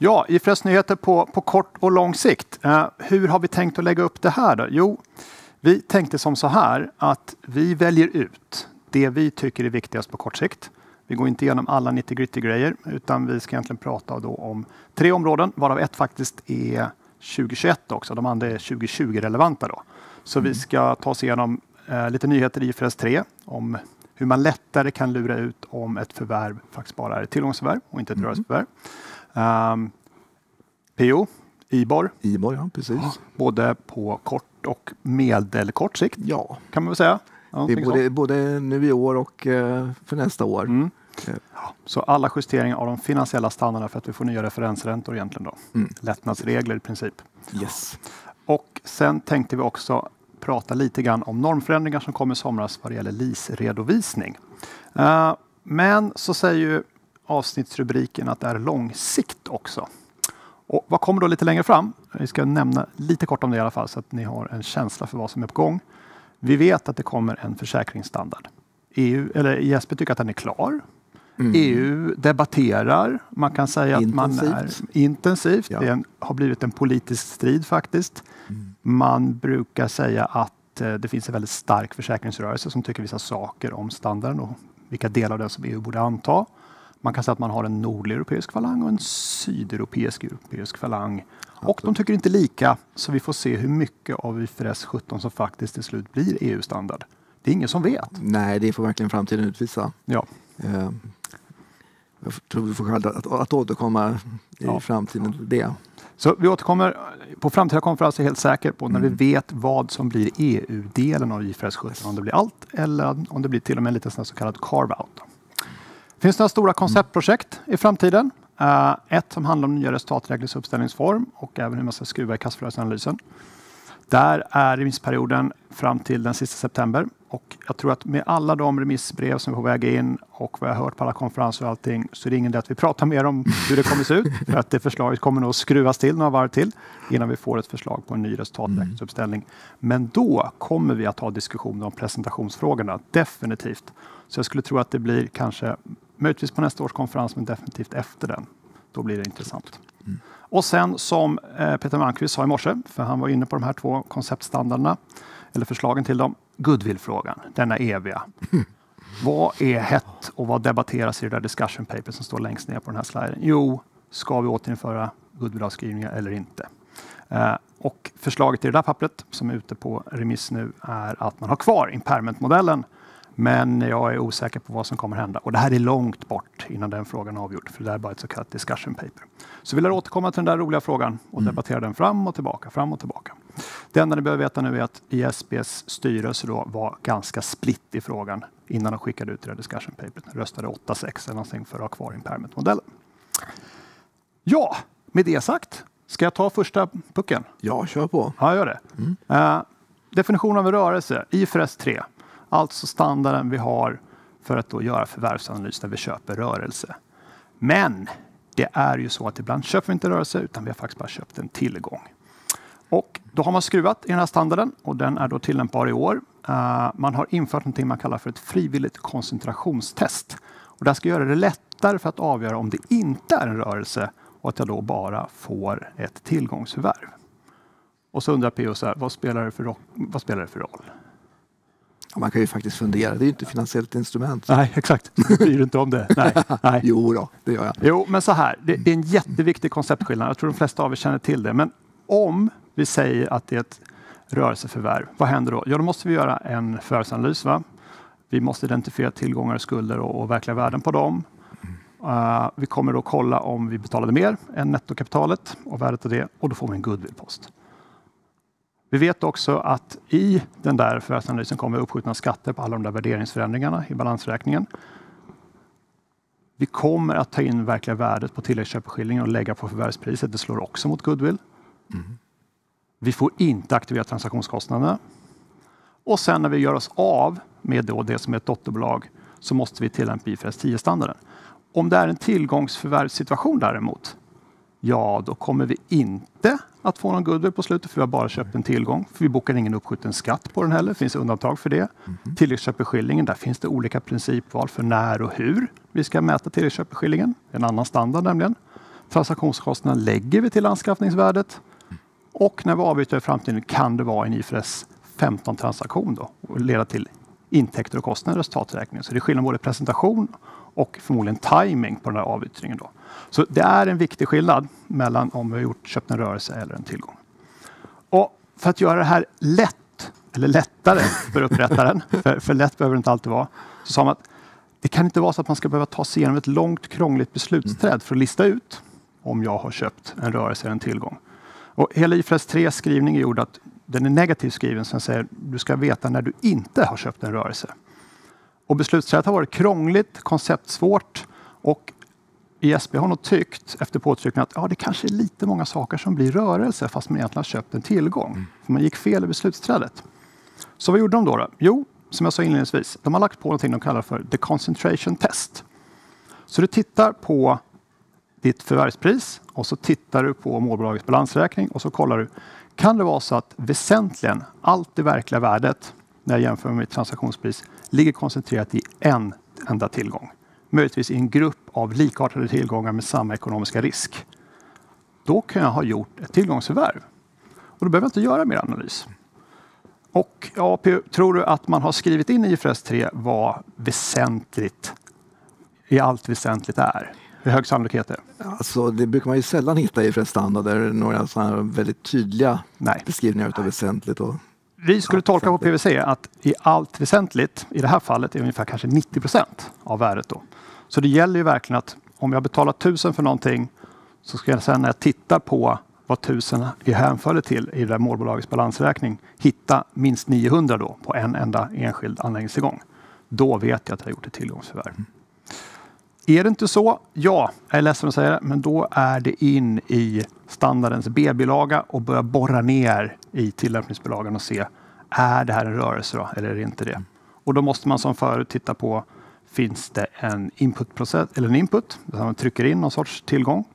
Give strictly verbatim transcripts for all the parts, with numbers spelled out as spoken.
Ja, I F R S-nyheter på, på kort och lång sikt. Uh, hur har vi tänkt att lägga upp det här då? Jo, vi tänkte som så här att vi väljer ut det vi tycker är viktigast på kort sikt. Vi går inte igenom alla nittio-gritty-grejer utan vi ska egentligen prata då om tre områden, varav ett faktiskt är tjugohundratjugoett också. De andra är tjugohundratjugo-relevanta då. Så mm. vi ska ta oss igenom uh, lite nyheter i I F R S tre om hur man lättare kan lura ut om ett förvärv faktiskt bara är ett tillgångsförvärv och inte ett mm. rörelseförvärv. Um, P O, I B O R. I B O R, ja, precis. Både på kort och medelkort sikt, ja. kan man väl säga. Ja, det är både, både nu i år och uh, för nästa år. Mm. Ja, så alla justeringar av de finansiella standarderna för att vi får nya referensräntor egentligen då. Mm. Lättnadsregler i princip. Yes. Och sen tänkte vi också prata lite grann om normförändringar som kommer i somras vad det gäller L I S-redovisning. Uh, men så säger ju avsnittsrubriken att det är långsikt också. Och vad kommer då lite längre fram? Vi ska nämna lite kort om det i alla fall så att ni har en känsla för vad som är på gång. Vi vet att det kommer en försäkringsstandard. E U, eller I S P tycker att den är klar. Mm. E U debatterar. Man kan säga intensivt. att man är intensivt. Ja. Det är en, har blivit en politisk strid faktiskt. Mm. Man brukar säga att eh, det finns en väldigt stark försäkringsrörelse som tycker vissa saker om standarden och vilka delar av den som E U borde anta. Man kan säga att man har en nordeuropeisk falang och en sydeuropeisk europeisk falang. Och de tycker inte lika, så vi får se hur mycket av I F R S sjutton som faktiskt till slut blir E U-standard. Det är ingen som vet. Nej, det får verkligen framtiden utvisa. Ja. Eh, jag tror vi får skäl att, att återkomma i ja. framtiden till det. Så vi återkommer på framtida konferenser helt säkert på när mm. vi vet vad som blir E U-delen av I F R S sjutton. Om det blir allt eller om det blir till och med en liten så kallad carve-out. Finns det några stora konceptprojekt i framtiden? Uh, ett som handlar om nya resultatreglers uppställningsform och även hur man ska skruva i kassaflödesanalysen. Där är remissperioden fram till den sista september. Och jag tror att med alla de remissbrev som vi får väga in och vad jag har hört på alla konferenser och allting så är det ingen idé att vi pratar mer om hur det kommer se ut. För att det förslaget kommer nog skruvas till några varv till innan vi får ett förslag på en ny resultaträkningsuppställning. Men då kommer vi att ha diskussioner om presentationsfrågorna, definitivt. Så jag skulle tro att det blir kanske möjligtvis på nästa års konferens men definitivt efter den. Då blir det intressant. Mm. Och sen som eh, Peter Malmqvist sa i morse, för han var inne på de här två konceptstandarderna, eller förslagen till dem, goodwill-frågan, denna eviga. Mm. Vad är hett och vad debatteras i det där discussion paper som står längst ner på den här sliden? Jo, ska vi återinföra goodwill-avskrivningar eller inte? Eh, och förslaget i det där pappret som är ute på remiss nu är att man har kvar impairment-modellen. Men jag är osäker på vad som kommer hända. Och det här är långt bort innan den frågan är avgjord. För det är bara ett så kallat discussion paper. Så vill jag återkomma till den där roliga frågan och mm. debattera den fram och tillbaka, fram och tillbaka. Det enda ni behöver veta nu är att I S B:s styrelse då var ganska split i frågan innan de skickade ut det där discussion paperet. Röstade åtta sex eller någonting för att ha kvar impairment-modellen. Ja, med det sagt. Ska jag ta första pucken? Ja, kör på. Ja, jag gör det. Mm. Uh, definition av en rörelse, I F R S tre. Alltså standarden vi har för att då göra förvärvsanalys när vi köper rörelse. Men det är ju så att ibland köper vi inte rörelse utan vi har faktiskt bara köpt en tillgång. Och då har man skruvat i den här standarden och den är då tillämpbar i år. Uh, man har infört någonting man kallar för ett frivilligt koncentrationstest. Och det här ska göra det lättare för att avgöra om det inte är en rörelse och att jag då bara får ett tillgångsförvärv. Och så undrar P O så här, vad spelar det för, ro- vad spelar det för roll? Man kan ju faktiskt fundera. Det är ju inte ett finansiellt instrument. Nej, exakt. Du bryr inte om det. Nej, nej. Jo då, det gör jag. Jo, men så här. Det, det är en jätteviktig konceptskillnad. Jag tror de flesta av er känner till det. Men om vi säger att det är ett rörelseförvärv, vad händer då? Ja, då måste vi göra en förvärvsanalys. Va? Vi måste identifiera tillgångar, skulder och, och verkliga värden på dem. Uh, vi kommer då kolla om vi betalade mer än nettokapitalet och värdet av det. Och då får vi en goodwillpost. Vi vet också att i den där förvärvsanalysen kommer uppskjutna skatter på alla de där värderingsförändringarna i balansräkningen. Vi kommer att ta in verkliga värdet på tilläggsköpeskillingen och lägga på förvärvspriset. Det slår också mot goodwill. Mm. Vi får inte aktivera transaktionskostnaderna. Och sen när vi gör oss av med då det som är ett dotterbolag så måste vi tillämpa I F R S tio-standarden. Om det är en tillgångsförvärvssituation däremot, ja då kommer vi inte att få någon goodwill på slutet för vi har bara köpt en tillgång. För vi bokar ingen uppskjuten skatt på den heller. Det finns undantag för det. Mm-hmm. Tilläggsköpeskillingen, där finns det olika principval för när och hur vi ska mäta tilläggsköpeskillingen. En annan standard nämligen. transaktionskostnaden lägger vi till anskaffningsvärdet. Och när vi avyttrar i framtiden kan det vara en I F R S femton transaktion då och leda till intäkter och kostnader i resultaträkningen. Så det är skillnad både presentation och förmodligen timing på den här avyttringen då. Så det är en viktig skillnad mellan om vi har gjort, köpt en rörelse eller en tillgång. Och för att göra det här lätt, eller lättare för upprättaren, för, för lätt behöver det inte alltid vara, så sa man att det kan inte vara så att man ska behöva ta sig igenom ett långt krångligt beslutsträd för att lista ut om jag har köpt en rörelse eller en tillgång. Och hela I F R S tre skrivning är gjord att den är negativt skriven som säger att du ska veta när du inte har köpt en rörelse. Och beslutsträdet har varit krångligt, konceptsvårt och I S B har nog tyckt efter påtryckning att ja, det kanske är lite många saker som blir rörelse fast man egentligen har köpt en tillgång. Mm. För man gick fel i beslutsträdet. Så vad gjorde de då, då? Jo, som jag sa inledningsvis, de har lagt på någonting de kallar för the concentration test. Så du tittar på ditt förvärvspris och så tittar du på målbolagets balansräkning och så kollar du, kan det vara så att väsentligen allt det verkliga värdet när jag jämför med mitt transaktionspris ligger koncentrerat i en enda tillgång. Möjligtvis i en grupp av likartade tillgångar med samma ekonomiska risk. Då kan jag ha gjort ett tillgångsförvärv. Och då behöver jag inte göra mer analys. Och ja, tror du att man har skrivit in i I F R S tre vad väsentligt i allt väsentligt är? Hur hög sannolikhet är det? Alltså, det brukar man ju sällan hitta i I F R S-standarder. Några sådana väldigt tydliga Nej. beskrivningar av väsentligt. Och Vi skulle tolka på P V C att i allt väsentligt, i det här fallet, är ungefär kanske nittio procent av värdet då. Så det gäller ju verkligen att om jag betalar tusen för någonting så ska jag sen när jag tittar på vad tusen är hänförligt till i det där målbolagets balansräkning hitta minst niohundra då på en enda enskild anläggningstillgång. Då vet jag att jag har gjort ett tillgångsförvärv. Mm. Är det inte så? Ja, jag är ledsen att säga det, men då är det in i standardens B-bilaga och börja borra ner i tillämpningsbilagan och se, är det här en rörelse då, eller är det inte det? Och då måste man som förut titta på, finns det en inputprocess eller en input, där man trycker in någon sorts tillgång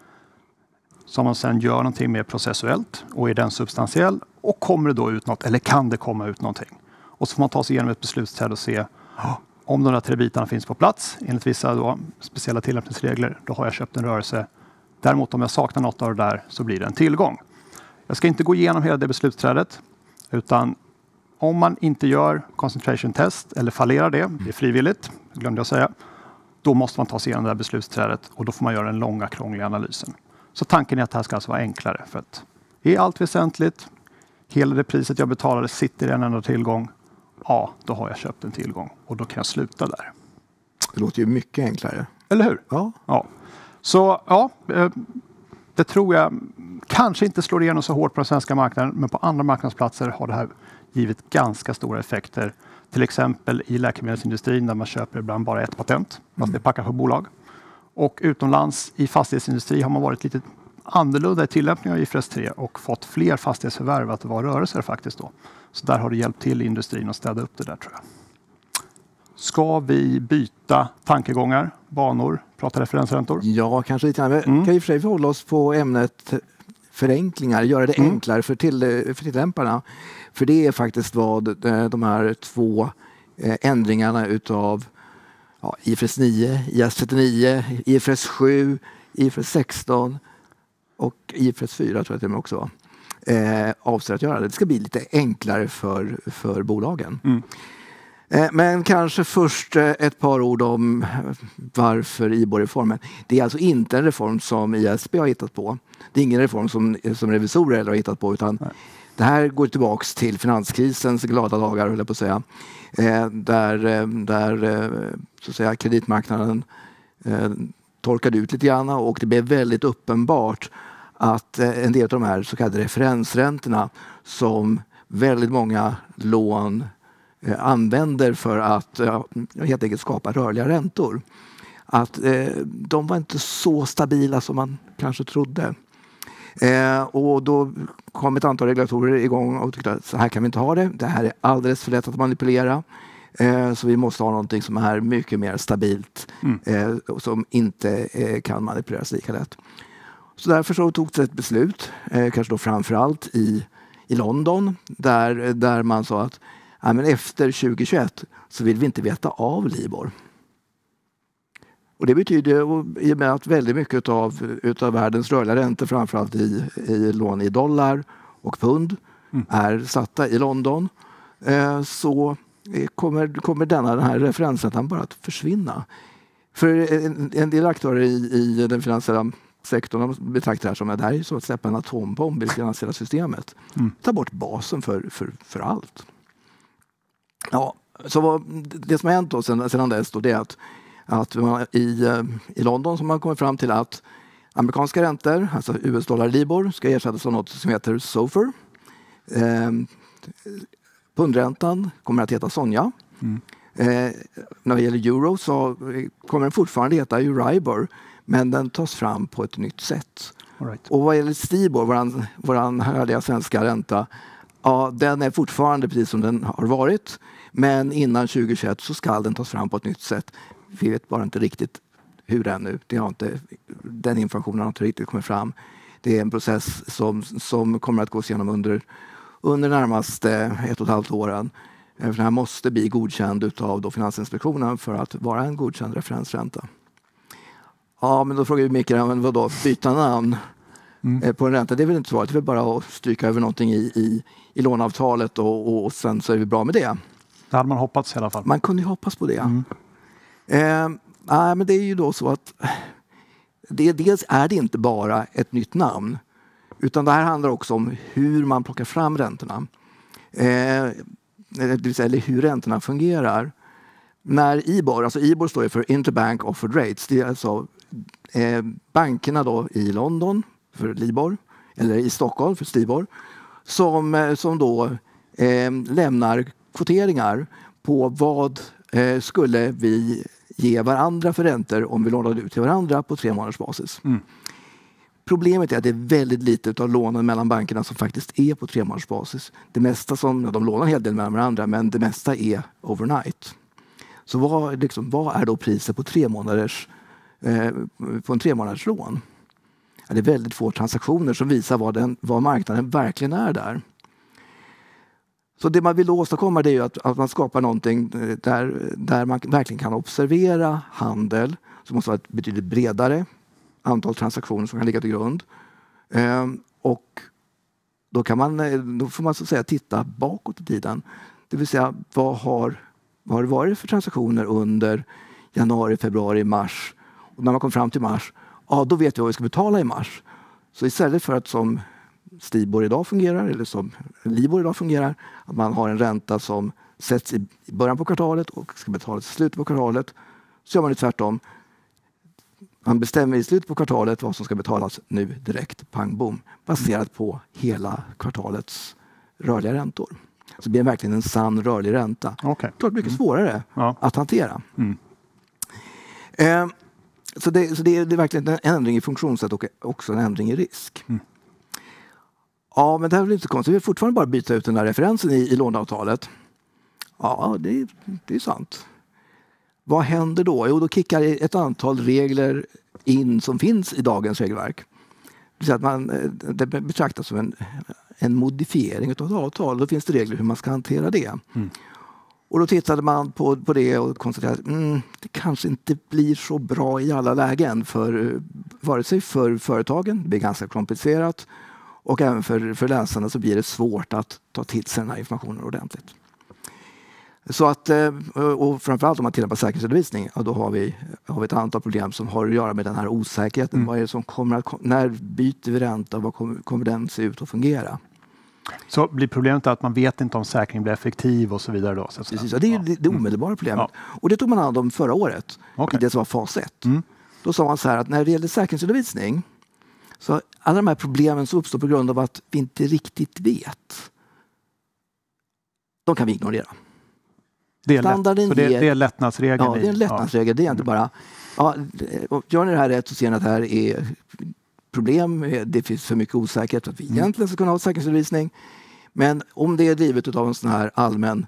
som man sedan gör någonting mer processuellt och är den substantiell och kommer det då ut något, eller kan det komma ut någonting? Och så får man ta sig igenom ett beslutsträd och se om de där tre bitarna finns på plats enligt vissa då, speciella tillämpningsregler, då har jag köpt en rörelse. Däremot om jag saknar något av det där så blir det en tillgång. Jag ska inte gå igenom hela det beslutsträdet, utan om man inte gör concentration test eller fallerar det, det är frivilligt, glömde jag säga, då måste man ta sig igenom det här beslutsträdet och då får man göra den långa krångliga analysen. Så tanken är att det här ska alltså vara enklare, för att är allt väsentligt, hela det priset jag betalade sitter i en enda tillgång, ja, då har jag köpt en tillgång och då kan jag sluta där. Det låter ju mycket enklare. Eller hur? Ja. ja. Så ja, det tror jag kanske inte slår igenom så hårt på den svenska marknaden, men på andra marknadsplatser har det här givit ganska stora effekter. Till exempel i läkemedelsindustrin där man köper ibland bara ett patent, fast det är packat på bolag. Och utomlands i fastighetsindustri har man varit lite annorlunda i tillämpningen av I F R S tre och fått fler fastighetsförvärv att vara rörelser faktiskt då. Så där har det hjälpt till industrin att städa upp det där, tror jag. Ska vi byta tankegångar, banor, prata referensräntor? Ja, kanske lite grann. Vi Mm. kan i och för sig förhålla oss på ämnet förenklingar, göra det Mm. enklare för, till, för tillämparna. För det är faktiskt vad de här två ändringarna utav ja, I F R S nio, I A S trettionio, I F R S sju, I F R S sexton och I F R S fyra tror jag det också var. Eh, avser att göra det. Det ska bli lite enklare för, för bolagen. Mm. Eh, men kanske först eh, ett par ord om varför I B O R-reformen. Det är alltså inte en reform som I S B har hittat på. Det är ingen reform som, som revisorer har hittat på, utan Nej. Det här går tillbaks till finanskrisens glada dagar, höll jag på att säga. Eh, där där eh, så att säga, kreditmarknaden eh, torkade ut lite grann och det blev väldigt uppenbart att en del av de här så kallade referensräntorna som väldigt många lån eh, använder för att eh, helt enkelt skapa rörliga räntor. Att eh, de var inte så stabila som man kanske trodde. Eh, och då kom ett antal regulatorer igång och tyckte att så här kan vi inte ha det. Det här är alldeles för lätt att manipulera. Eh, så vi måste ha någonting som är mycket mer stabilt mm. eh, och som inte eh, kan manipuleras lika lätt. Så därför så togs ett beslut, eh, kanske då framförallt i, i London, där, där man sa att ja, men efter tjugo tjugoett så vill vi inte veta av Libor. Och det betyder, och i och med att väldigt mycket av utav världens rörliga räntor, framförallt i, i lån i dollar och pund, mm. är satta i London, eh, så kommer, kommer denna den här referensräntan bara att försvinna. För en, en del aktörer i, i den finansiella sektorn betraktar det här som att det här är så att släppa en atombomb i det finansiella systemet. Mm. Ta bort basen för, för, för allt. Ja, så vad, det som har hänt då sedan, sedan dess då, det är att, att man i, i London som man kommer fram till att amerikanska räntor, alltså U S-dollar Libor, ska ersättas av något som heter SOFR. Eh, pundräntan kommer att heta Sonja. Mm. Eh, när det gäller euro så kommer den fortfarande heta Euribor, men den tas fram på ett nytt sätt. All right. Och vad gäller Stibor, våran, våran härliga svenska ränta, ja, den är fortfarande precis som den har varit, men innan tjugo tjugoett så ska den tas fram på ett nytt sätt. Vi vet bara inte riktigt hur ännu. Det har inte, den informationen har inte riktigt kommit fram. Det är en process som, som kommer att gås igenom under, under närmaste ett och ett halvt åren. För den här måste bli godkänd utav då Finansinspektionen för att vara en godkänd referensränta. Ja, men då frågar vi Mikael, men vadå, byta namn mm. på en ränta? Det är väl inte så, det är väl bara att stryka över någonting i, i, i låneavtalet och, och, och sen så är vi bra med det. Det hade man hoppats i alla fall. Man kunde ju hoppas på det. Mm. Eh, nej, men det är ju då så att det, dels är det inte bara ett nytt namn, utan det här handlar också om hur man plockar fram räntorna. Eh, det vill säga, eller hur räntorna fungerar. När I B O R, alltså I B O R står för Interbank Offered Rates, det är alltså eh, bankerna då i London för Libor, eller i Stockholm för Stibor, som, eh, som då eh, lämnar kvoteringar på vad eh, skulle vi ge varandra för räntor om vi lånade ut till varandra på tre månaders basis. Mm. Problemet är att det är väldigt lite av lånen mellan bankerna som faktiskt är på tre månaders basis. Det mesta som, de lånar en hel del mellan varandra, men det mesta är overnight. Så vad, liksom, vad är då priset på, tre månaders, eh, på en tre månaders lån? Ja, det är väldigt få transaktioner som visar vad, den, vad marknaden verkligen är där. Så det man vill åstadkomma det är ju att, att man skapar någonting där, där man verkligen kan observera handel som måste vara ett betydligt bredare antal transaktioner som kan ligga till grund. Ehm, och då, kan man, då får man så att säga titta bakåt i tiden. Det vill säga, vad har, vad har det varit för transaktioner under januari, februari, mars? Och när man kommer fram till mars, ja, då vet vi vad vi ska betala i mars. Så istället för att som Stibor idag fungerar, eller som Libor idag fungerar, att man har en ränta som sätts i början på kvartalet och ska betalas i slutet på kvartalet, så gör man det tvärtom. Man bestämmer i slutet på kvartalet vad som ska betalas nu direkt, pang bom, baserat på hela kvartalets rörliga räntor. Så det blir verkligen en sann rörlig ränta. Okay. Klart mycket mm. svårare ja. att hantera. Mm. Eh, så det, så det, är, det är verkligen en ändring i funktionssätt och också en ändring i risk. Mm. Ja, men det här är väl inte konstigt. Vi vill fortfarande bara byta ut den där referensen i, i låneavtalet. Ja, det, det är sant. Vad händer då? Jo, då kickar ett antal regler in som finns i dagens regelverk. Det, att man, det betraktas som en, en modifiering av ett avtal. Då finns det regler hur man ska hantera det. Mm. Och då tittade man på, på det och konstaterade att mm, det kanske inte blir så bra i alla lägen. För, vare sig för företagen, det blir ganska komplicerat. Och även för, för läsarna så blir det svårt att ta till sig den här informationen ordentligt. Så att, och framförallt om man tittar på säkerhetsredovisning, då har vi, har vi ett antal problem som har att göra med den här osäkerheten. Mm. Vad är det som kommer att, när byter vi ränta? Vad kommer, kommer den se ut att fungera? Så blir problemet att man vet inte om säkringen blir effektiv och så vidare då? Så att Precis, ja, det är det, det omedelbara problemet. Ja. Och det tog man hand om förra året, okay. i det som var fas ett. Mm. Då sa man så här att när det gäller säkerhetsredovisning, så alla de här problemen som uppstår på grund av att vi inte riktigt vet, de kan vi ignorera. Det är, lätt, så det, det är lättnadsregeln. Ja, det är en lättnadsregel. Ja. Det är inte bara, ja, gör ni det här rätt så ser ni att det här är problem. Det finns för mycket osäkerhet för att vi mm. egentligen ska kunna ha säkerhetsredovisning. Men om det är drivet av en sån här allmän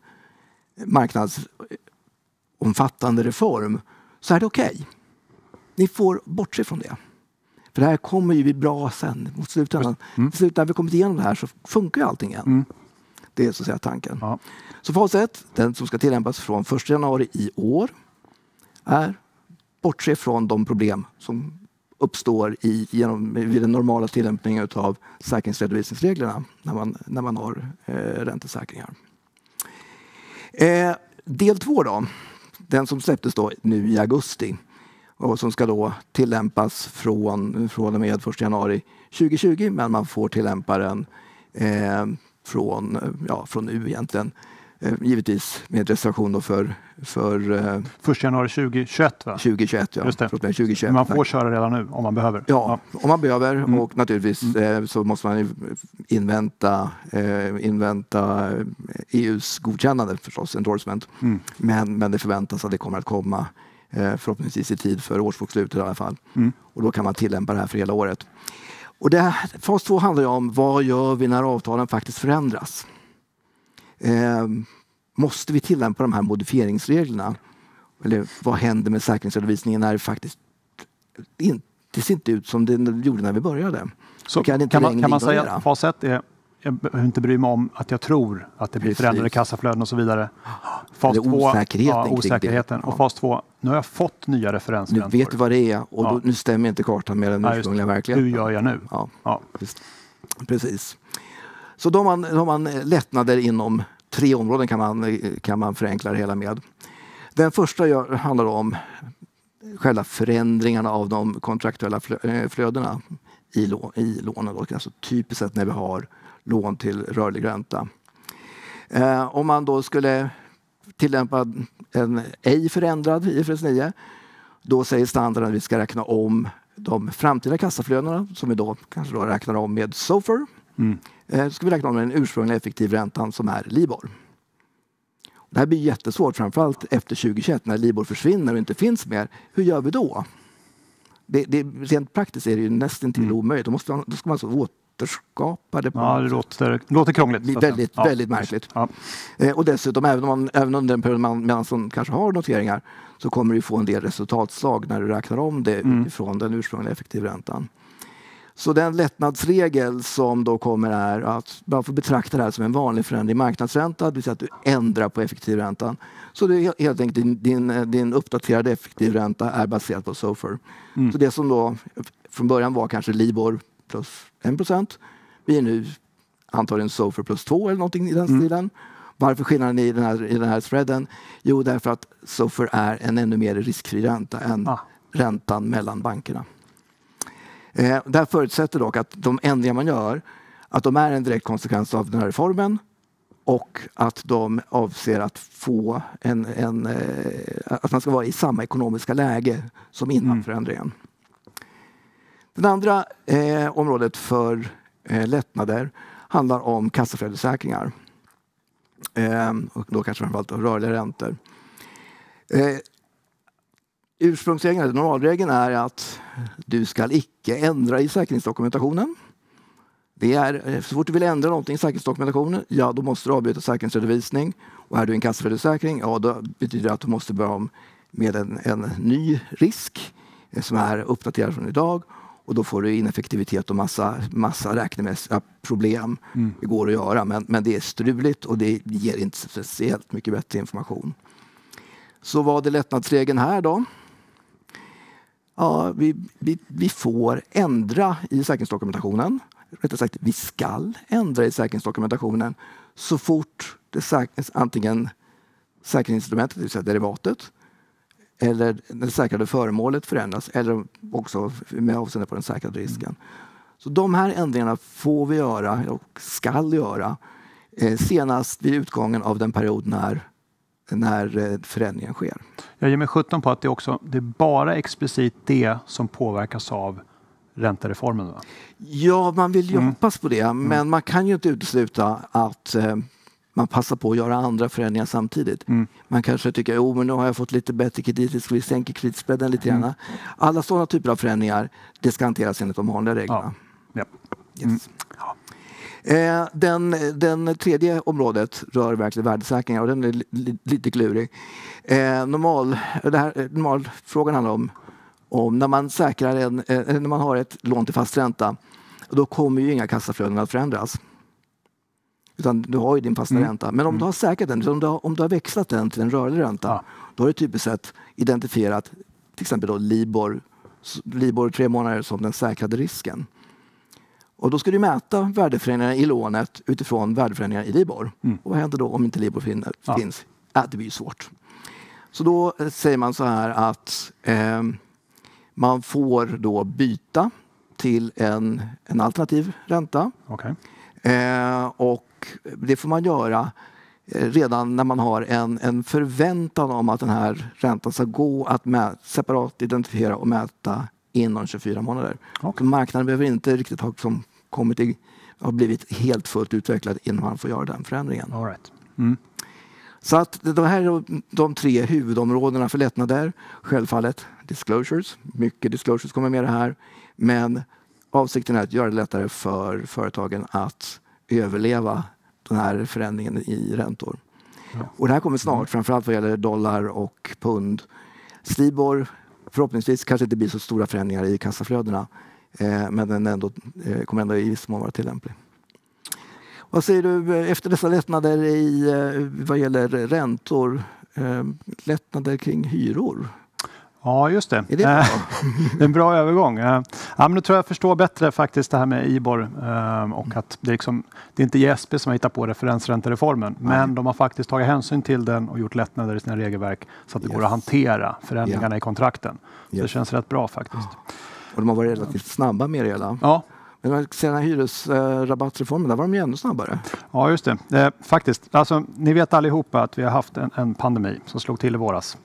marknadsomfattande reform så är det okej. Okay. Ni får bortse från det. För det här kommer ju bli bra sen. Mot slutändan. Mm. När vi kommit igenom det här så funkar ju allting igen. Mm. Det är så att säga tanken. Ja. Så fas ett, den som ska tillämpas från första januari i år, är bortse från de problem som uppstår i, genom, vid den normala tillämpningen av säkringsredovisningsreglerna när man, när man har eh, räntesäkringar. Eh, del två då, den som släpptes då nu i augusti och som ska då tillämpas från, från och med första januari tjugohundratjugo, men man får tillämpa den eh, från, ja, från nu egentligen. Eh, givetvis med reservation då för, för eh, första januari tjugohundratjugoett, va? tjugohundratjugoett, ja. Just det. tjugohundratjugoett, man får tack. köra redan nu om man behöver. Ja, ja. om man behöver mm. och naturligtvis mm. eh, så måste man invänta, eh, invänta E U:s godkännande förstås, endorsement. Mm. Men, men det förväntas att det kommer att komma eh, förhoppningsvis i tid för årsbokslutet i alla fall. Mm. Och då kan man tillämpa det här för hela året. Och det här, fas två handlar ju om vad gör vi när avtalen faktiskt förändras. Eh, måste vi tillämpa de här modifieringsreglerna? Eller vad händer med säkringsredovisningen när det faktiskt inte, det ser inte ut som det gjorde när vi började? Så kan, inte kan, man, kan man säga att fas ett är, jag behöver inte bry mig om att jag tror att det blir Precis. förändrade kassaflöden och så vidare. Fas två, osäkerheten. Ja, osäkerheten. Ja. Och fas två, nu har jag fått nya referensräntor. Nu vet du vad det är och då, ja. nu stämmer inte kartan med den ursprungliga verkligheten. Hur gör jag nu? Ja. Ja. Precis. Så då har man, då har man lättnader inom tre områden kan man, kan man förenkla det hela med. Den första gör, handlar om själva förändringarna av de kontraktuella flödena i, lå, i lånen. Alltså typiskt sett när vi har lån till rörlig ränta. Eh, om man då skulle tillämpa en ej förändrad I F R S nio, då säger standarden att vi ska räkna om de framtida kassaflödena som vi då kanske då räknar om med SOFR. Mm. Eh, ska vi räkna om den ursprungliga effektivräntan som är LIBOR. Det här blir jättesvårt, framförallt efter tjugohundratjugoett när LIBOR försvinner och inte finns mer. Hur gör vi då? Det, det, rent praktiskt är det ju nästan till mm. omöjligt. Då, måste man, då ska man alltså återskapa det. På ja, det låter, låter krångligt. Det blir väldigt, ja. väldigt märkligt. Ja. Eh, och dessutom, även, om man, även under den perioden man, man som kanske har noteringar, så kommer du få en del resultatslag när du räknar om det mm. utifrån den ursprungliga effektivräntan. Så den lättnadsregel som då kommer är att man får betrakta det här som en vanlig förändring i marknadsränta, det vill säga att du ändrar på effektivräntan. Så det är helt enkelt din, din, din uppdaterade effektivränta är baserad på SOFR. Mm. Så det som då från början var kanske LIBOR plus en procent blir nu antagligen SOFR plus två eller någonting i den mm. stilen. Varför skillnaden i den här, i den här spreaden? Jo, därför att SOFR är en ännu mer riskfri ränta än ah. räntan mellan bankerna. Eh, det här förutsätter dock att de ändringar man gör, att de är en direkt konsekvens av den här reformen och att de avser att få en, en eh, att man ska vara i samma ekonomiska läge som innan mm. förändringen. Det andra eh, området för eh, lättnader handlar om kassaflödessäkringar. Eh, och då kanske framförallt rörliga räntor. Eh, Ursprungsregeln, normalregeln är att du ska icke ändra i säkringsdokumentationen. Det är, så fort du vill ändra någonting i säkringsdokumentationen, ja då måste du avbryta säkringsredovisning. Och är du en kassaflödessäkring, ja då betyder det att du måste börja om med en, en ny risk som är uppdaterad från idag. Och då får du ineffektivitet och massa, massa räknemässiga problem. Mm. Det går att göra, men, men det är struligt och det ger inte speciellt mycket bättre information. Så vad är lättnadsregeln här då? Ja, vi, vi, vi får ändra i säkringsdokumentationen. Rättare sagt, vi ska ändra i säkringsdokumentationen så fort det säk- antingen säkringsinstrumentet, det vill säga derivatet, eller det säkrade föremålet förändras, eller också med avseende på den säkrade risken. Så de här ändringarna får vi göra och ska göra eh, senast vid utgången av den period när när förändringen sker. Jag ger mig sjutton på att det också det är bara explicit det som påverkas av räntereformen. Va? Ja, man vill ju mm. hoppas på det, men mm. man kan ju inte utesluta att eh, man passar på att göra andra förändringar samtidigt. Mm. Man kanske tycker, jo men nu har jag fått lite bättre kreditrisk, vi sänker kreditspreaden lite grann. Mm. Alla sådana typer av förändringar, det ska hanteras enligt de vanliga reglerna. Ja. Ja. Mm. Yes. Ja. Den, den tredje området rör verkligen värdesäkringar och den är li, lite klurig. Eh, normal, det här, normalfrågan handlar om, om när man säkrar en, eh, när man har ett lån till fast ränta, då kommer ju inga kassaflöden att förändras. Utan du har ju din fasta mm. ränta. Men om mm. du har säkrat den, om du har, om du har växlat den till en rörlig ränta, ja. då har du typiskt sett identifierat till exempel då Libor, Libor tre månader som den säkrade risken. Och då ska du mäta värdeförändringar i lånet utifrån värdeförändringar i Libor. Mm. Och vad händer då om inte Libor finns? Ja. Ja, det blir ju svårt. Så då säger man så här att eh, man får då byta till en, en alternativ ränta. Okay. Eh, och det får man göra eh, redan när man har en, en förväntan om att den här räntan ska gå att mä- separat identifiera och mäta inom tjugofyra månader. Okay. Så marknaden behöver inte riktigt ha som kommit i, har blivit helt fullt utvecklad innan man får göra den förändringen. All right. Mm. Så att de här är de tre huvudområdena för lättnader. Självfallet disclosures. Mycket disclosures kommer med det här. Men avsikten är att göra det lättare för företagen att överleva den här förändringen i räntor. Ja. Och det här kommer snart, framförallt vad gäller dollar och pund. Stibor, förhoppningsvis kanske inte blir så stora förändringar i kassaflödena. Eh, men den ändå, eh, kommer ändå i viss mån vara tillämplig. Vad säger du efter dessa lättnader i, vad gäller räntor? Eh, lättnader kring hyror? Ja, just det. Är det bra? Det är en bra övergång. Ja, men nu tror jag jag förstår bättre faktiskt det här med IBOR och att det, liksom, det är inte I S B som har hittat på referensräntereformen, mm. men de har faktiskt tagit hänsyn till den och gjort lättnader i sina regelverk så att det yes. går att hantera förändringarna yeah. i kontrakten. Så yes. det känns rätt bra faktiskt. Och de har varit relativt snabba med det hela. Ja. Men sen hyresrabattreformen, där var de ju ännu snabbare. Ja, just det. Eh, faktiskt. Alltså, ni vet allihopa att vi har haft en, en pandemi som slog till i våras.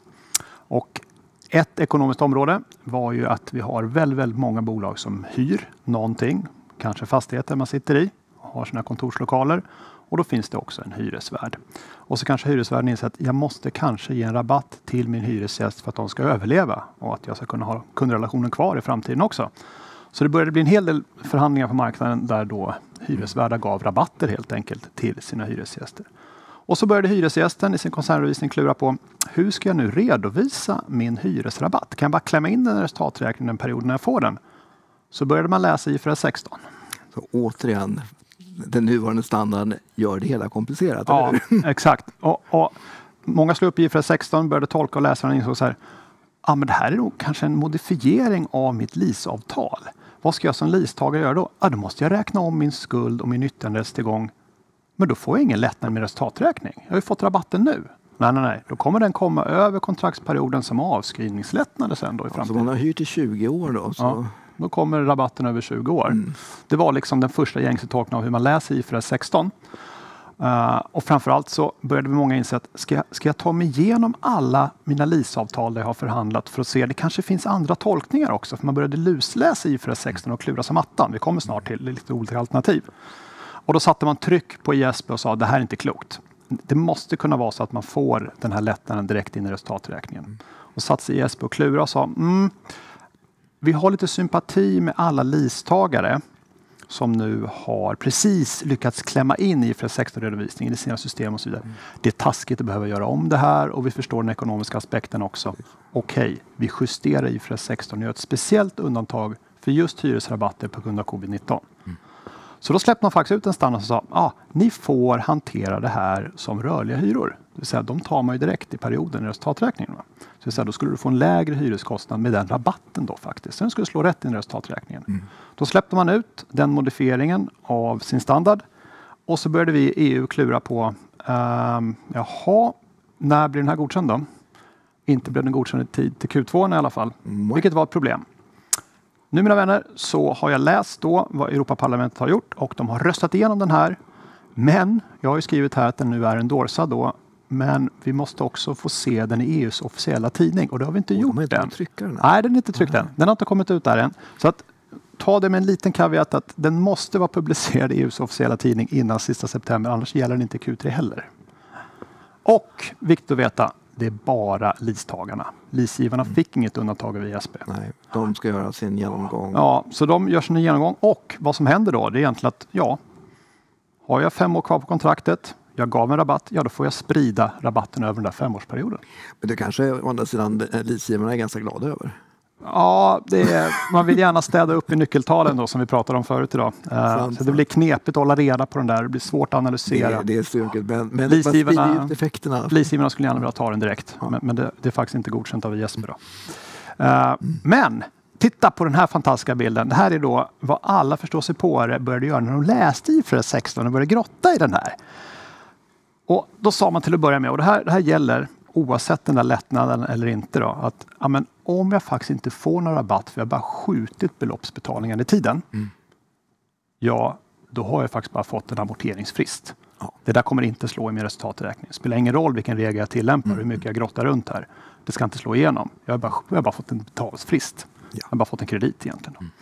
Och ett ekonomiskt område var ju att vi har väldigt, väldigt många bolag som hyr någonting. Kanske fastigheter man sitter i och har sina kontorslokaler. Och då finns det också en hyresvärd. Och så kanske hyresvärden inser att jag måste kanske ge en rabatt till min hyresgäst för att de ska överleva. Och att jag ska kunna ha kundrelationen kvar i framtiden också. Så det började bli en hel del förhandlingar på marknaden där då hyresvärdar gav rabatter helt enkelt till sina hyresgäster. Och så började hyresgästen i sin koncernredovisning klura på hur ska jag nu redovisa min hyresrabatt? Kan jag bara klämma in den i resultaträkningen den perioden när jag får den? Så började man läsa I F R S sexton. Så återigen, den nuvarande standarden gör det hela komplicerat. Ja, exakt. Och, och många slog upp I F R S sexton, började tolka och läsa och insåg så här, ja, men det här är nog kanske en modifiering av mitt leaseavtal. Vad ska jag som leasetagare göra då? Ja, då måste jag räkna om min skuld och min nyttjanderättstillgång. Men då får jag ingen lättnad med resultaträkning. Jag har ju fått rabatten nu. Nej, nej, nej. Då kommer den komma över kontraktsperioden som avskrivningslättnader sen då i framtiden. Så man har hyrt i tjugo år då? Så... Ja, då kommer rabatten över tjugo år. Mm. Det var liksom den första gängse tolkningen av hur man läser I F R S sexton. Uh, och framförallt så började vi många inse att ska jag, ska jag ta mig igenom alla mina leaseavtal där jag har förhandlat för att se, det kanske finns andra tolkningar också. För man började lusläsa I F R S sexton och klura som attan. Vi kommer snart till lite olika alternativ. Och då satte man tryck på I S B och sa det här är inte klokt. Det måste kunna vara så att man får den här lättnaden direkt in i resultaträkningen. Mm. Och satt sig I S B och klura och sa mm, vi har lite sympati med alla leasetagare som nu har precis lyckats klämma in i I F R S sexton-redovisningen i sina system och så vidare. Mm. Det är taskigt att behöva göra om det här och vi förstår den ekonomiska aspekten också. Okej, okay, vi justerar I F R S sexton och gör ett speciellt undantag för just hyresrabatter på grund av covid nitton. Mm. Så då släppte man faktiskt ut en standard och sa ah, ni får hantera det här som rörliga hyror. Det vill säga, de tar man ju direkt i perioden i resultaträkningen. Va? Så det vill säga, då skulle du få en lägre hyreskostnad med den rabatten då faktiskt. Så den skulle slå rätt in i resultaträkningen. Mm. Då släppte man ut den modifieringen av sin standard. Och så började vi i E U klura på um, jaha, när blir den här godkänd då? Inte blev den godkänd i tid till Q två i alla fall. Mm. Vilket var ett problem. Nu mina vänner så har jag läst då vad Europaparlamentet har gjort och de har röstat igenom den här. Men jag har ju skrivit här att den nu är endorsad då. Men vi måste också få se den i E U:s officiella tidning och det har vi inte oh, gjort inte än. Den Nej, den är inte tryckt än. Den har inte kommit ut där än. Så att ta det med en liten kaviat att den måste vara publicerad i E U:s officiella tidning innan sista september. Annars gäller den inte Q tre heller. Och viktigt att veta, det är bara leasetagarna. Leasegivarna mm. fick inget undantag av I S B. Nej, de ska göra sin genomgång. Ja, så de gör sin genomgång. Och vad som händer då, det är egentligen att ja, har jag fem år kvar på kontraktet, jag gav en rabatt, ja då får jag sprida rabatten över den där femårsperioden. Men det kanske å andra sidan leasegivarna är ganska glada över. Ja, det är, man vill gärna städa upp i nyckeltalen då som vi pratade om förut idag. Uh, så det blir knepigt att hålla reda på den där. Det blir svårt att analysera. Det, det är styrket, men, men leasegivarna, effekterna. leasegivarna skulle gärna vilja ta den direkt. Ja. Men, men det, det är faktiskt inte godkänt av I S B då. Uh, men titta på den här fantastiska bilden. Det här är då vad alla förståsigpåare började göra när de läste I F R S sexton och började grotta i den här. Och då sa man till att börja med, och det här, det här gäller oavsett den där lättnaden eller inte då, att ja, men om jag faktiskt inte får någon rabatt för jag bara skjutit beloppsbetalningen i tiden, mm. ja, då har jag faktiskt bara fått en amorteringsfrist. Ja. Det där kommer inte slå i min resultaträkning. Det spelar ingen roll vilken regel jag tillämpar, mm. hur mycket jag grottar runt här. Det ska inte slå igenom. Jag har bara, jag har bara fått en betalsfrist. Ja. Jag har bara fått en kredit egentligen. Mm.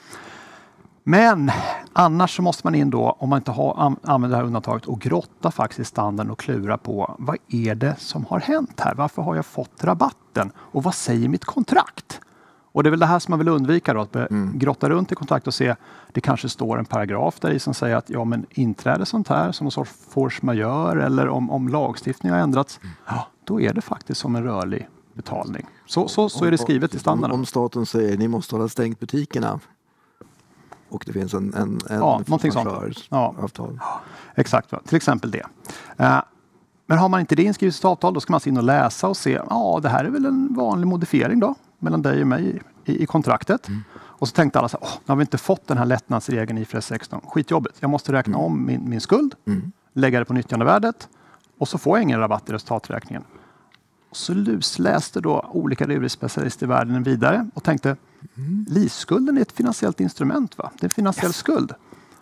Men annars så måste man in då, om man inte har använder det här undantaget, och grotta faktiskt i standarden och klura på vad är det som har hänt här? Varför har jag fått rabatten? Och vad säger mitt kontrakt? Och det är väl det här som man vill undvika då, att mm. grotta runt i kontrakt och se, det kanske står en paragraf där i som säger att ja, men inträder sånt här som någon sorts force majeure eller om, om lagstiftningen har ändrats, mm. ja, då är det faktiskt som en rörlig betalning. Så, så, så är det skrivet i standarden. Om staten säger ni måste hålla stängt butikerna och det finns en, en, en ja, någonting sånt. Ja. Avtal. Ja, exakt, va? Till exempel det. Uh, men har man inte det inskrivet i ett avtal, då ska man in och läsa och se, ja, det här är väl en vanlig modifiering då mellan dig och mig i, i kontraktet. Mm. Och så tänkte alla så här, åh, nu har vi inte fått den här lättnadsregeln i I F R S sexton. Skitjobbigt. Jag måste räkna mm. om min, min skuld, mm. lägga det på nyttjandevärdet och så får jag ingen rabatt i resultaträkningen. Och så lusläste då olika regelspecialister i världen vidare och tänkte, mm. leaseskulden är ett finansiellt instrument, va? Det är en finansiell yes. skuld.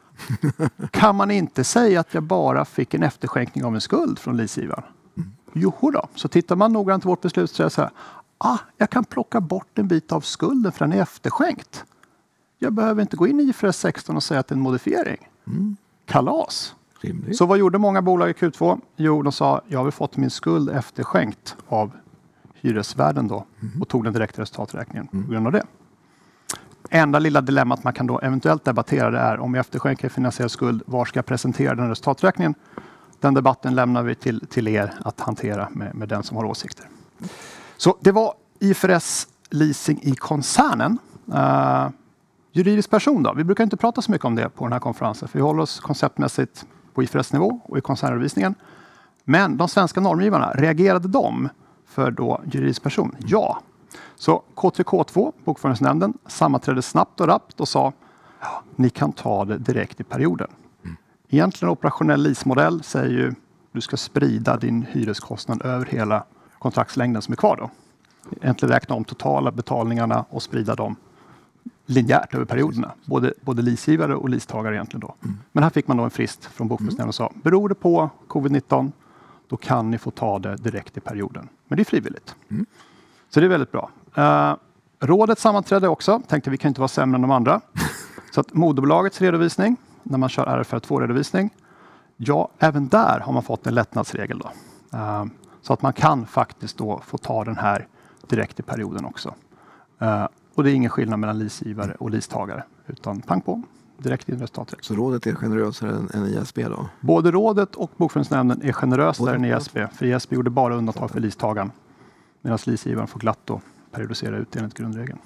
Kan man inte säga att jag bara fick en efterskänkning av en skuld från leasegivaren? Mm. Jo då. Så tittar man noggrant på vårt beslut så är det så här, ah, jag kan plocka bort en bit av skulden för den är efterskänkt. Jag behöver inte gå in i I F R S sexton och säga att det är en modifiering. Mm. Kalas. Rimligt. Så vad gjorde många bolag i Q två? Jo, de sa, jag har fått min skuld efterskänkt av hyresvärden då mm. och tog den direkt i resultaträkningen mm. på grund av det. Enda lilla dilemmat man kan då eventuellt debattera det är om jag efterskänker finansiell skuld, var ska jag presentera den resultaträkningen? Den debatten lämnar vi till, till er att hantera med, med den som har åsikter. Så det var I F R S leasing i koncernen. Uh, juridisk person då? Vi brukar inte prata så mycket om det på den här konferensen, för vi håller oss konceptmässigt på I F R S-nivå och i koncernredovisningen. Men de svenska normgivarna, reagerade de för då juridisk person? Ja. Så K tre K två, bokföringsnämnden, sammanträdde snabbt och rappt och sa, ja, ni kan ta det direkt i perioden. Mm. Egentligen operationell leasemodell säger ju, du ska sprida din hyreskostnad över hela kontraktslängden som är kvar då. Egentligen räkna om totala betalningarna och sprida dem linjärt över perioderna. Både, både leasegivare och leasetagare egentligen då. Mm. Men här fick man då en frist från bokföringsnämnden och sa, beror det på covid nitton, då kan ni få ta det direkt i perioden. Men det är frivilligt. Mm. Så det är väldigt bra. Uh, rådet sammanträdde också. Tänkte vi kan inte vara sämre än de andra. Så att moderbolagets redovisning, när man kör R F R två-redovisning, ja, även där har man fått en lättnadsregel då. Uh, så att man kan faktiskt då få ta den här direkt i perioden också. Uh, och det är ingen skillnad mellan leasegivare och leasetagare, utan pang på, direkt i en resultaträkning. Så rådet är generösare än, än I S B då? Både rådet och bokföringsnämnden är generösare Både än I S B. För I S B gjorde bara undantag för leasetagaren. Medan leasegivaren får glatt då periodisera ut enligt grundregeln.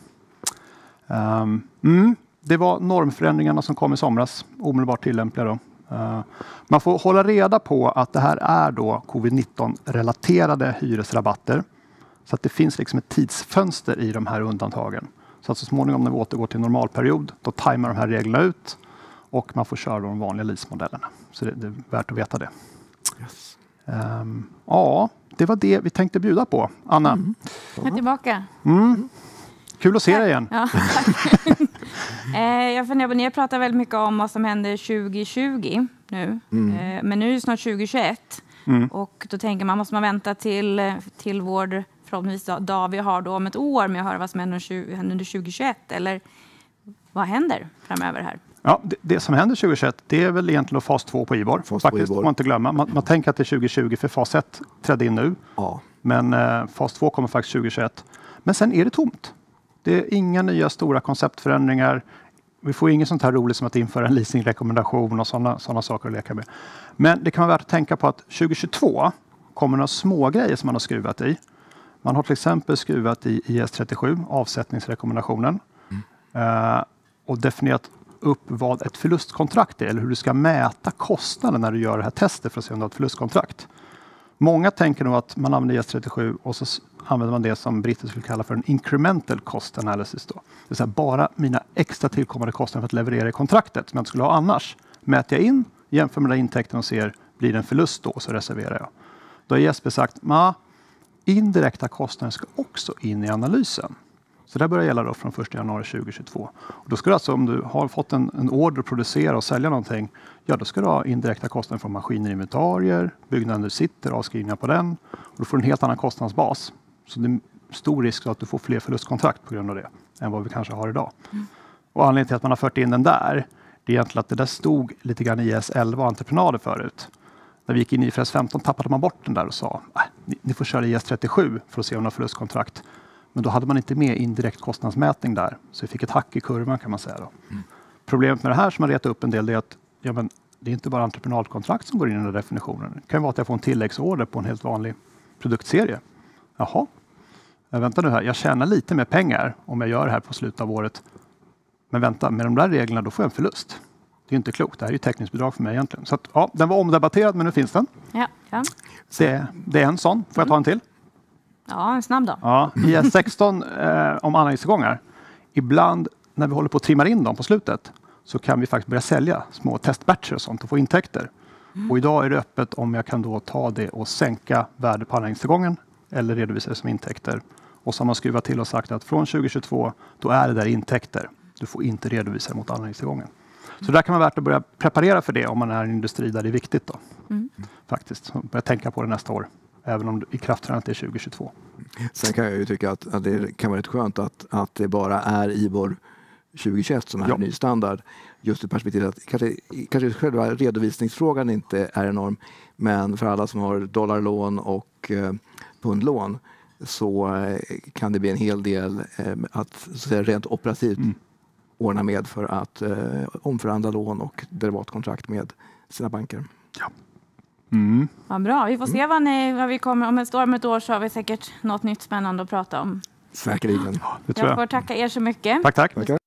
Um, mm, det var normförändringarna som kom i somras, omedelbart tillämpliga då. Uh, man får hålla reda på att det här är då covid nitton-relaterade hyresrabatter. Så att det finns liksom ett tidsfönster i de här undantagen. Så att så småningom när vi återgår till normalperiod, då tajmar de här reglerna ut och man får köra de vanliga leasemodellerna. Så det, det är värt att veta det. Yes. Um, ja, det var det vi tänkte bjuda på. Anna? Mm. Jag är tillbaka. Mm. Kul att se dig igen. Ja, eh, jag funderar på, ni har pratat väldigt mycket om vad som händer tjugo tjugo nu. Mm. Eh, men nu är det snart tjugo tjugoett. Mm. Och då tänker man, måste man vänta till, till vår förhoppningsvis dag vi har då om ett år med att höra vad som händer under tjugo tjugoett? Eller vad händer framöver här? Ja, det, det som händer tjugo tjugoett, det är väl egentligen fas två på IBOR. Fas faktiskt, får man inte glömma. Man, man tänker att det är tjugo tjugo för fas ett trädde in nu. Ja. Men eh, fas två kommer faktiskt tjugo tjugoett. Men sen är det tomt. Det är inga nya stora konceptförändringar. Vi får inget sånt här roligt som att införa en leasingrekommendation och sådana såna saker att leka med. Men det kan vara värt att tänka på att tjugo tjugotvå kommer några små grejer som man har skruvat i. Man har till exempel skruvat i I S trettiosju, avsättningsrekommendationen. Mm. Uh, och definierat upp vad ett förlustkontrakt är. Eller hur du ska mäta kostnaden när du gör det här testet för att se om du har ett förlustkontrakt. Många tänker nog att man använder I S trettiosju och så använder man det som britter skulle kalla för en incremental cost analysis. Då. Det vill säga bara mina extra tillkommande kostnader för att leverera i kontraktet som jag inte skulle ha annars. Mäter jag in, jämför med den intäkten och ser, blir det en förlust då, så reserverar jag. Då har Jesper sagt, att indirekta kostnader ska också in i analysen. Så det börjar gälla då från första januari tjugohundratjugotvå. Och då ska du alltså, om du har fått en, en order att producera och sälja någonting, ja då ska du ha indirekta kostnader från maskiner, inventarier, byggnaden du sitter, avskrivningar på den. Och då får du en helt annan kostnadsbas. Så det är stor risk att du får fler förlustkontrakt på grund av det än vad vi kanske har idag. Mm. Och anledningen till att man har fört in den där, det är egentligen att det där stod lite grann i I S elva entreprenader förut. När vi gick in i I F R S femton tappade man bort den där och sa, äh, ni, ni får köra I S trettiosju för att se om ni har förlustkontrakt. Men då hade man inte med indirekt kostnadsmätning där. Så vi fick ett hack i kurvan kan man säga. Då. Mm. Problemet med det här som har retat upp en del är att ja, men det är inte bara entreprenadkontrakt som går in i den här definitionen. Det kan vara att jag får en tilläggsorder på en helt vanlig produktserie. Jaha, jag vänta nu här. Jag tjänar lite mer pengar om jag gör det här på slutet av året. Men vänta, med de där reglerna då får jag en förlust. Det är inte klokt. Det här är ju tekniskt för mig egentligen. Så att, ja, den var omdebatterad men nu finns den. Ja, ja. Det, det är en sån. Får jag ta en till? Ja, en snabb då. Ja, I S sexton eh, om anläggningstillgångar. Ibland när vi håller på att trimma in dem på slutet så kan vi faktiskt börja sälja små testbatcher och sånt och få intäkter. Mm. Och idag är det öppet om jag kan då ta det och sänka värdet på anläggningstillgången eller redovisa det som intäkter. Och så har man skruvat till och sagt att från tjugohundratjugotvå då är det där intäkter. Du får inte redovisa mot anläggningstillgången. Mm. Så där kan man värt att börja preparera för det om man är en industri där det är viktigt. Då. Mm. Faktiskt, så börja tänka på det nästa år. Även om ikraftträdandet är tjugohundratjugotvå. Sen kan jag ju tycka att, att det kan vara rätt skönt att, att det bara är I B O R tjugohundratjugoett som är ja. ny standard. Just i perspektivet att kanske, kanske själva redovisningsfrågan inte är enorm. Men för alla som har dollarlån och eh, pundlån så eh, kan det bli en hel del eh, att så att säga, rent operativt mm. ordna med för att eh, omförhandla lån och derivatkontrakt med sina banker. Ja. Mm. Ja, bra, vi får se vad, ni, vad vi kommer. Om ett år, om ett år så har vi säkert något nytt spännande att prata om. Säkerligen. Ja, det tror jag. jag får tacka er så mycket. Tack, tack. tack.